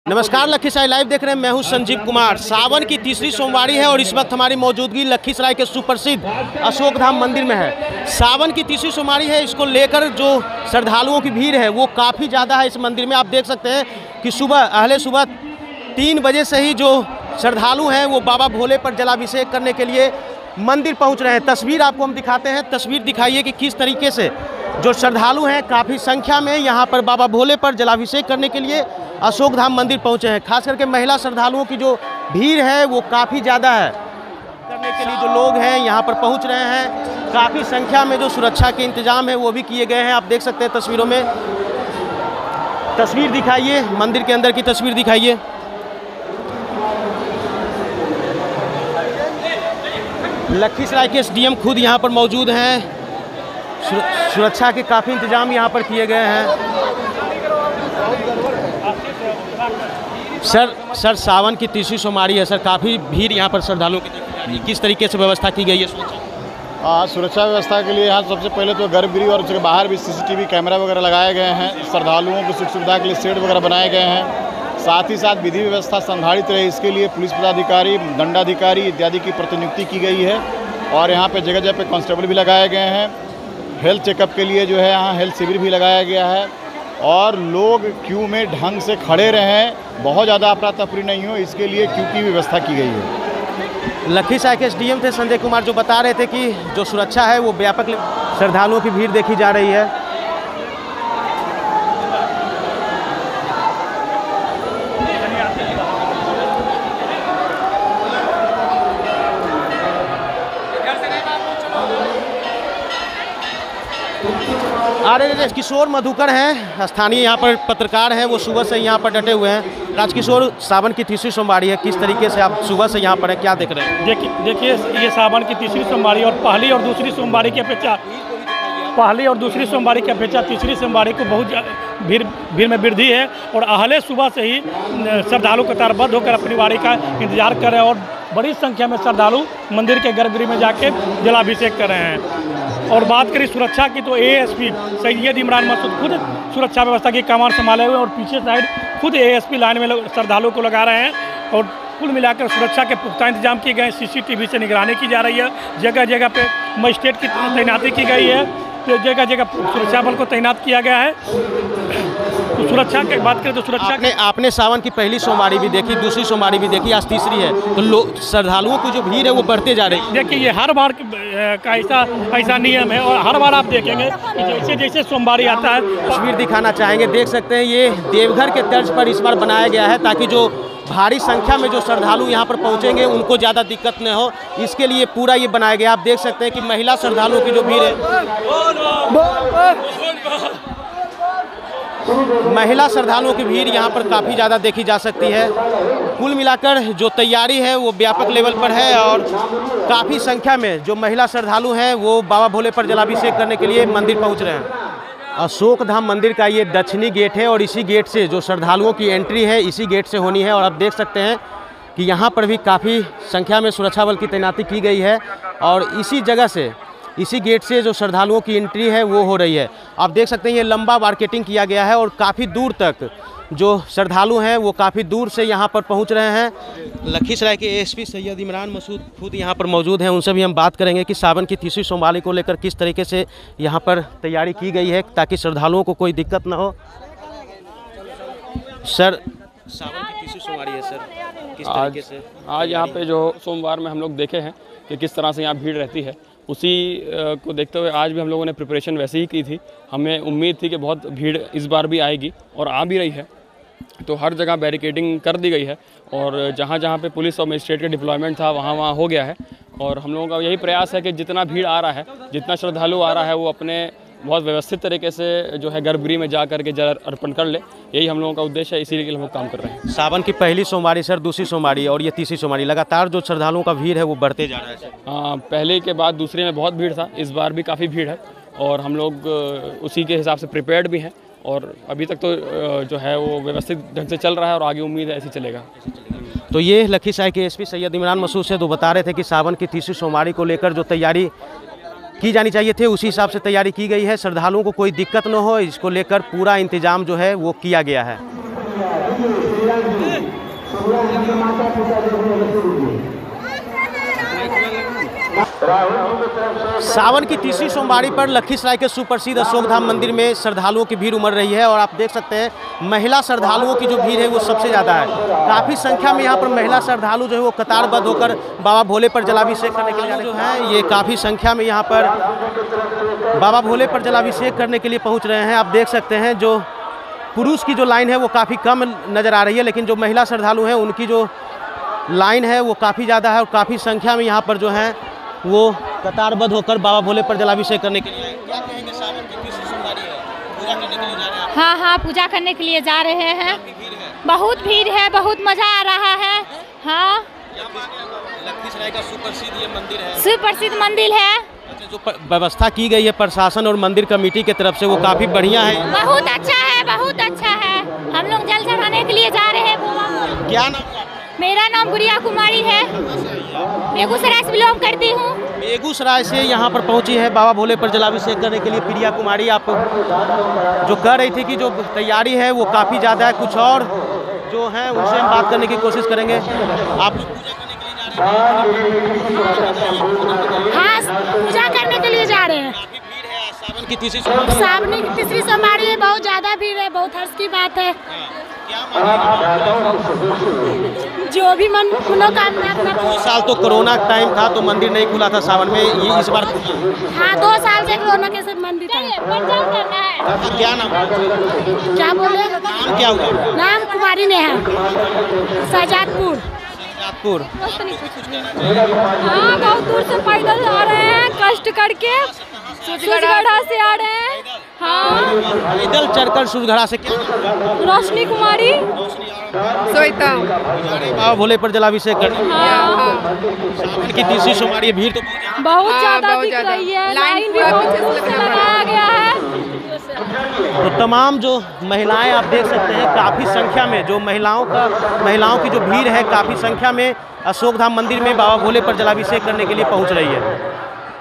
नमस्कार, लखीसराय लाइव देख रहे हैं। मैं हूं संजीव कुमार। सावन की तीसरी सोमवारी है और इस वक्त हमारी मौजूदगी लखीसराय के सुप्रसिद्ध अशोक धाम मंदिर में है। सावन की तीसरी सोमवारी है, इसको लेकर जो श्रद्धालुओं की भीड़ है वो काफ़ी ज़्यादा है। इस मंदिर में आप देख सकते हैं कि सुबह 3 बजे से ही जो श्रद्धालु हैं वो बाबा भोले पर जलाभिषेक करने के लिए मंदिर पहुँच रहे हैं। तस्वीर आपको हम दिखाते हैं। तस्वीर दिखाइए कि किस तरीके से जो श्रद्धालु हैं काफ़ी संख्या में यहाँ पर बाबा भोले पर जलाभिषेक करने के लिए अशोक धाम मंदिर पहुँचे हैं। खास करके महिला श्रद्धालुओं की जो भीड़ है वो काफ़ी ज़्यादा है। करने के लिए जो लोग हैं यहाँ पर पहुँच रहे हैं, काफ़ी संख्या में जो सुरक्षा के इंतजाम है वो भी किए गए हैं। आप देख सकते हैं तस्वीरों में। तस्वीर दिखाइए, मंदिर के अंदर की तस्वीर दिखाइए। लखीसराय के एसडीएम खुद यहाँ पर मौजूद हैं। सुरक्षा के काफ़ी इंतजाम यहाँ पर किए गए हैं। सर सावन की तीसरी सोमवारी है सर, काफ़ी भीड़ यहाँ पर श्रद्धालुओं की किस तरीके से व्यवस्था की गई है? सुरक्षा व्यवस्था के लिए यहाँ सबसे पहले तो गर्भगृह और उसके बाहर भी सीसीटीवी कैमरा वगैरह लगाए गए हैं। श्रद्धालुओं की सुख सुविधा के लिए शेड वगैरह बनाए गए हैं। साथ ही साथ विधि व्यवस्था संधारित रहे इसके लिए पुलिस पदाधिकारी, दंडाधिकारी इत्यादि की प्रतिनियुक्ति की गई है। और यहाँ पे जगह जगह पे कांस्टेबल भी लगाए गए हैं। हेल्थ चेकअप के लिए जो है यहाँ हेल्थ शिविर भी लगाया गया है। और लोग क्यू में ढंग से खड़े रहें, बहुत ज़्यादा अफरा तफरी नहीं हो, इसके लिए क्यू की व्यवस्था की गई है। लखीसराय के एसडीएम थे संजय कुमार, जो बता रहे थे कि जो सुरक्षा है वो व्यापक, श्रद्धालुओं की भीड़ देखी जा रही है। राजकिशोर मधुकर हैं, स्थानीय यहाँ पर पत्रकार हैं, वो सुबह से यहाँ पर डटे हुए हैं। राजकिशोर, सावन की तीसरी सोमवारी है, किस तरीके से आप सुबह से यहाँ पर हैं, क्या देख रहे हैं? देखिए ये सावन की तीसरी सोमवारी और पहली और दूसरी सोमवारी की अपेक्षा तीसरी सोमवारी को बहुत भीड़ में वृद्धि है। और अहले सुबह से ही श्रद्धालु कतारबद्ध होकर अपनी बारी का इंतजार कर रहे हैं और बड़ी संख्या में श्रद्धालु मंदिर के गर्भगृह में जाके जलाभिषेक कर रहे हैं। और बात करें सुरक्षा की तो एएसपी सैयद इमरान मसूद खुद सुरक्षा व्यवस्था की कमान संभाले हुए और पीछे साइड खुद एएसपी लाइन में श्रद्धालुओं को लगा रहे हैं। और कुल मिलाकर सुरक्षा के पुख्ता इंतजाम किए गए। सीसीटीवी से निगरानी की जा रही है। जगह जगह पे मजिस्ट्रेट की तैनाती की गई है। तो जगह जगह सुरक्षा बल को तैनात किया गया है। तो सुरक्षा की बात करें तो सुरक्षा आपने सावन की पहली सोमवारी भी देखी, दूसरी सोमवारी भी देखी, आज तीसरी है, तो श्रद्धालुओं की जो भीड़ है वो बढ़ते जा रही है। देखिए ये हर बार का ऐसा नियम है और हर बार आप देखेंगे जैसे जैसे सोमवारी आता है। तस्वीर दिखाना चाहेंगे, देख सकते हैं ये देवघर के तर्ज पर इस बार बनाया गया है ताकि जो भारी संख्या में जो श्रद्धालु यहाँ पर पहुँचेंगे उनको ज़्यादा दिक्कत न हो, इसके लिए पूरा ये बनाया गया। आप देख सकते हैं कि महिला श्रद्धालुओं की जो भीड़ है, महिला श्रद्धालुओं की भीड़ यहाँ पर काफ़ी ज़्यादा देखी जा सकती है। कुल मिलाकर जो तैयारी है वो व्यापक लेवल पर है और काफ़ी संख्या में जो महिला श्रद्धालु हैं वो बाबा भोले पर जलाभिषेक करने के लिए मंदिर पहुँच रहे हैं। अशोक धाम मंदिर का ये दक्षिणी गेट है और इसी गेट से जो श्रद्धालुओं की एंट्री है इसी गेट से होनी है। और आप देख सकते हैं कि यहाँ पर भी काफ़ी संख्या में सुरक्षा बल की तैनाती की गई है और इसी जगह से, इसी गेट से जो श्रद्धालुओं की एंट्री है वो हो रही है। आप देख सकते हैं ये लंबा मार्केटिंग किया गया है और काफ़ी दूर तक जो श्रद्धालु हैं वो काफ़ी दूर से यहाँ पर पहुँच रहे हैं। लखीसराय के एएसपी सैयद इमरान मसूद खुद यहाँ पर मौजूद हैं, उनसे भी हम बात करेंगे कि सावन की तीसरी सोमवारी को लेकर किस तरीके से यहाँ पर तैयारी की गई है ताकि श्रद्धालुओं को कोई दिक्कत ना हो। सर, सावन की तीसरी सोमवारी है सर, किस तरीके से आज यहाँ पे जो सोमवार में हम लोग देखे हैं कि किस तरह से यहाँ भीड़ रहती है, उसी को देखते हुए आज भी हम लोगों ने प्रिपरेशन वैसे ही की थी। हमें उम्मीद थी कि बहुत भीड़ इस बार भी आएगी और आ भी रही है। तो हर जगह बैरिकेडिंग कर दी गई है और जहाँ जहाँ पे पुलिस और मजिस्ट्रेट का डिप्लॉयमेंट था वहाँ हो गया है। और हम लोगों का यही प्रयास है कि जितना भीड़ आ रहा है, जितना श्रद्धालु आ रहा है, वो अपने बहुत व्यवस्थित तरीके से जो है गर्भगृह में जा करके जल अर्पण कर ले। यही हम लोगों का उद्देश्य है, इसीलिए हम लोग काम कर रहे हैं। सावन की पहली सोमवारी सर, दूसरी सोमवारी और ये तीसरी सोमवारी, लगातार जो श्रद्धालुओं का भीड़ है वो बढ़ते जा रहा है सर। पहले के बाद दूसरे में बहुत भीड़ था, इस बार भी काफ़ी भीड़ है और हम लोग उसी के हिसाब से प्रिपेयर्ड भी हैं। और अभी तक तो जो है वो व्यवस्थित ढंग से चल रहा है और आगे उम्मीद है ऐसे चलेगा। तो ये लखीसराय के एसपी सैयद इमरान मसूद से जो बता रहे थे कि सावन की तीसरी सोमवारी को लेकर जो तैयारी की जानी चाहिए थे उसी हिसाब से तैयारी की गई है। श्रद्धालुओं को कोई दिक्कत न हो, इसको लेकर पूरा इंतजाम जो है वो किया गया है। सावन की तीसरी सोमवारी पर लखीसराय के सुप्रसिद्ध अशोकधाम मंदिर में श्रद्धालुओं की भीड़ उमड़ रही है और आप देख सकते हैं महिला श्रद्धालुओं की जो भीड़ है वो सबसे ज़्यादा है। काफ़ी संख्या में यहाँ पर महिला श्रद्धालु जो है वो कतारबद्ध होकर बाबा भोले पर जलाभिषेक करने के लिए जो है ये काफ़ी संख्या में यहाँ पर बाबा भोले पर जलाभिषेक करने के लिए पहुँच रहे हैं। आप देख सकते हैं जो पुरुष की जो लाइन है वो काफ़ी कम नज़र आ रही है, लेकिन जो महिला श्रद्धालु हैं उनकी जो लाइन है वो काफ़ी ज़्यादा है और काफ़ी संख्या में यहाँ पर जो है वो कतारबद्ध होकर बाबा भोले पर जलाभिषेक करने के लिए। क्या कहेंगे, सावन की तीसरी सोमवारी है, पूजा करने के लिए जा रहे हैं? हाँ, पूजा करने के लिए जा रहे हैं। बहुत भीड़ है, बहुत मजा आ रहा है। हाँ, लखीसराय का सुप्रसिद्ध ये मंदिर है, सुप्रसिद्ध मंदिर है। जो व्यवस्था की गई है प्रशासन और मंदिर कमेटी की तरफ से वो काफ़ी बढ़िया है। बहुत अच्छा है, बहुत अच्छा है। हम लोग जल चढ़ाने के लिए जा रहे हैं। क्या नाम? मेरा नाम गुड़िया कुमारी है, बेगूसराय से बिलोंग करती हूँ। बेगूसराय से यहाँ पर पहुँची है बाबा भोले पर जलाभिषेक करने के लिए प्रिया कुमारी। आप जो कह रही थी कि जो तैयारी है वो काफ़ी ज़्यादा है, कुछ और जो है उनसे हम बात करने की कोशिश करेंगे। आप हाँ, पूजा करने के लिए जा रहे हैं। सावन की तीसरी सोमवारी है, बहुत ज़्यादा भीड़ है, बहुत हर्ष की बात है। जो भी मनोकामना अपना। 2 साल तो कोरोना टाइम था तो मंदिर नहीं खुला था सावन में, ये इस बार हाँ 2 साल से कोरोना के सब मंदिर करना है। क्या नाम? क्या बोले? नाम क्या हुआ? नाम कुमारी ने है, शाहजादपुर। हाँ, बहुत दूर से पैदल आ रहे हैं, कष्ट करके सूरजगढ़ा से आ रहे हैं। हाँ, पैदल चढ़कर सूरजगढ़ा से। रोशनी कुमारी सोईता बाबा भोले पर जलाभिषेक करने। सावन की तीसरी सोमवारी भीड़ तो बहुत ज्यादा दिख रही है, लाइन भी बहुत लगाया गया है। तो तमाम जो महिलाएं आप देख सकते हैं काफ़ी संख्या में जो महिलाओं की जो भीड़ है काफ़ी संख्या में अशोकधाम मंदिर में बाबा भोले पर जलाभिषेक करने के लिए पहुंच रही है।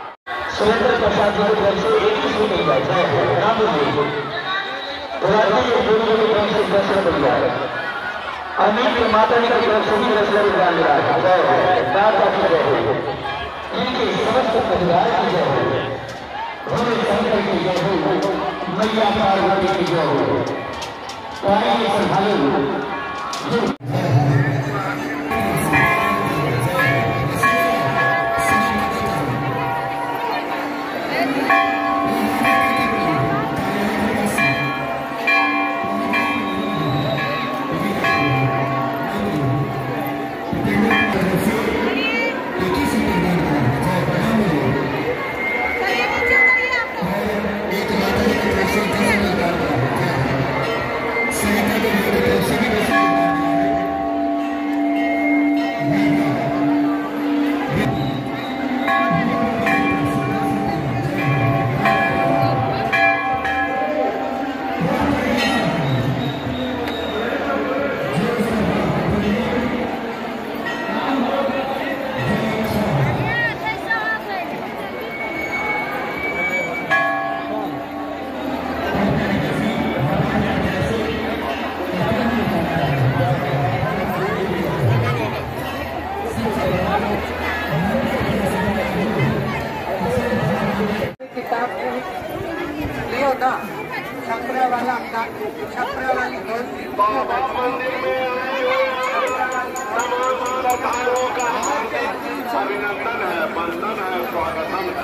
अभिनंदन है, वंदन है, स्वागतम है।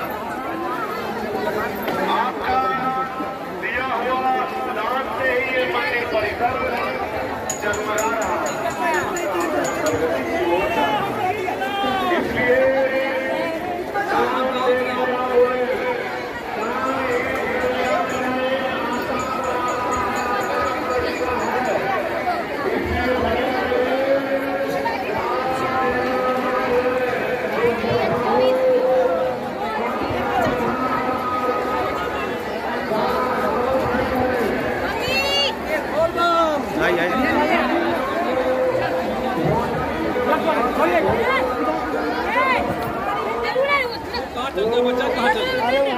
आपका दिया हुआ दान से ही ये मंदिर परिसर जगमगा रहा है। इसलिए बच्चा कहाँ चल